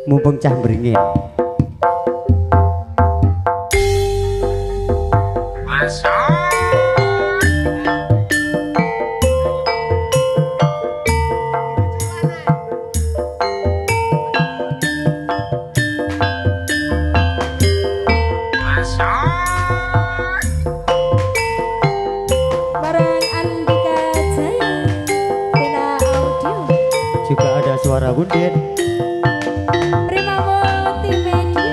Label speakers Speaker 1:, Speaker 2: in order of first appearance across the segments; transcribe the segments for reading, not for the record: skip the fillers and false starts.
Speaker 1: mumpung cah beringin. Suara Bundin
Speaker 2: Primawati Media.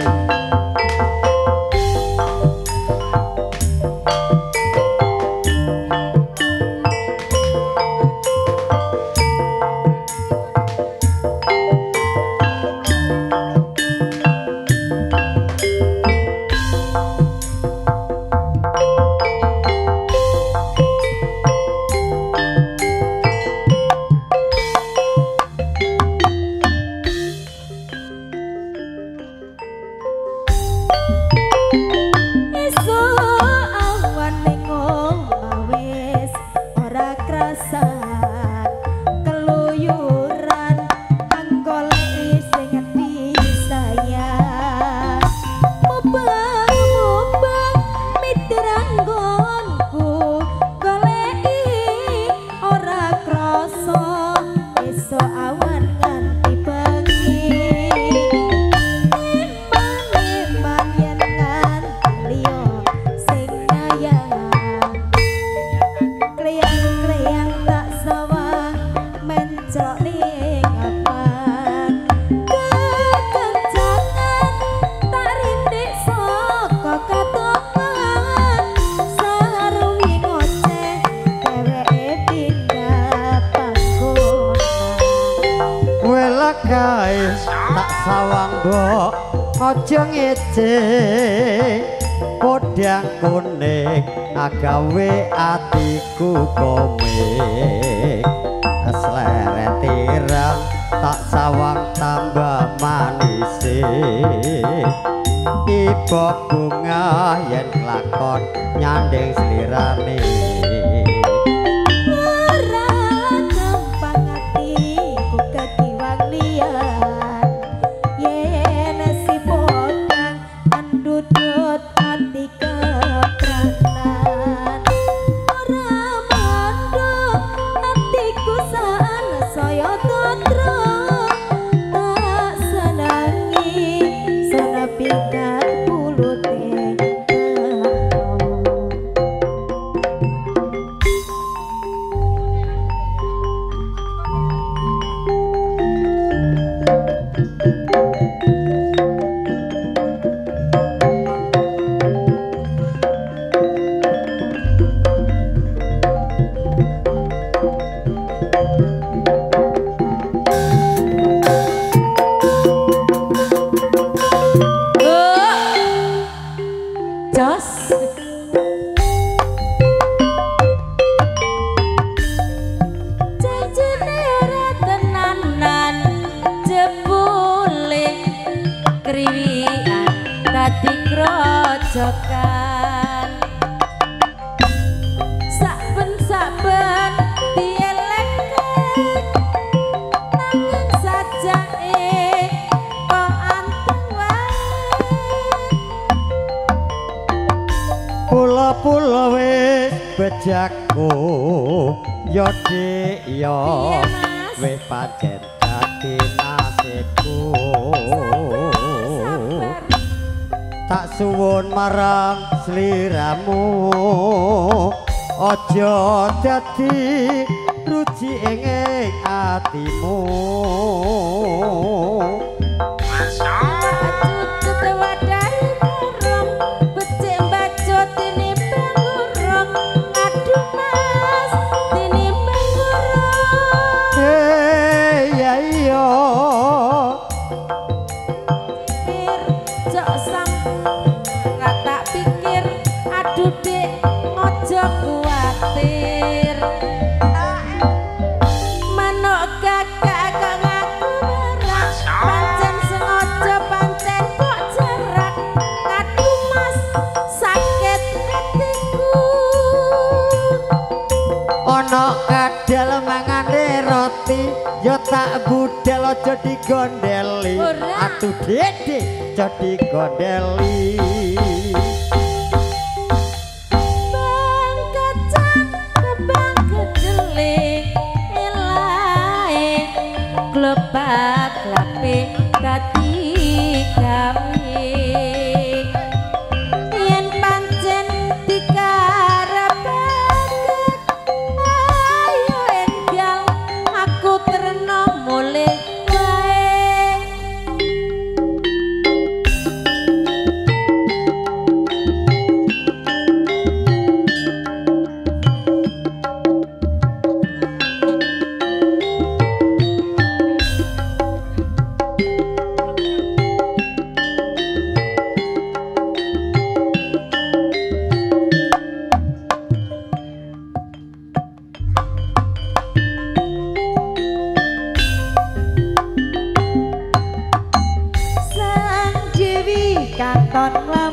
Speaker 1: tak sawang mbok aja ngece podang kuning agawe atiku komik asleret tirang tak sawang tambah manis ibu bunga yen lakon nyanding slirane Pulo wis bejaku yo dik yo wis pancen dadi nasibku tak suwun marang sliramu aja dadi ruji ing atimu kadal mangane roti ati ya tak budal aja digondeli atuh dede aja digondeli
Speaker 2: bang kacang kebang kedeling elae glebak lape dadi gawe yen pancen dikarepake ayo enggal aku terno mulih wae katon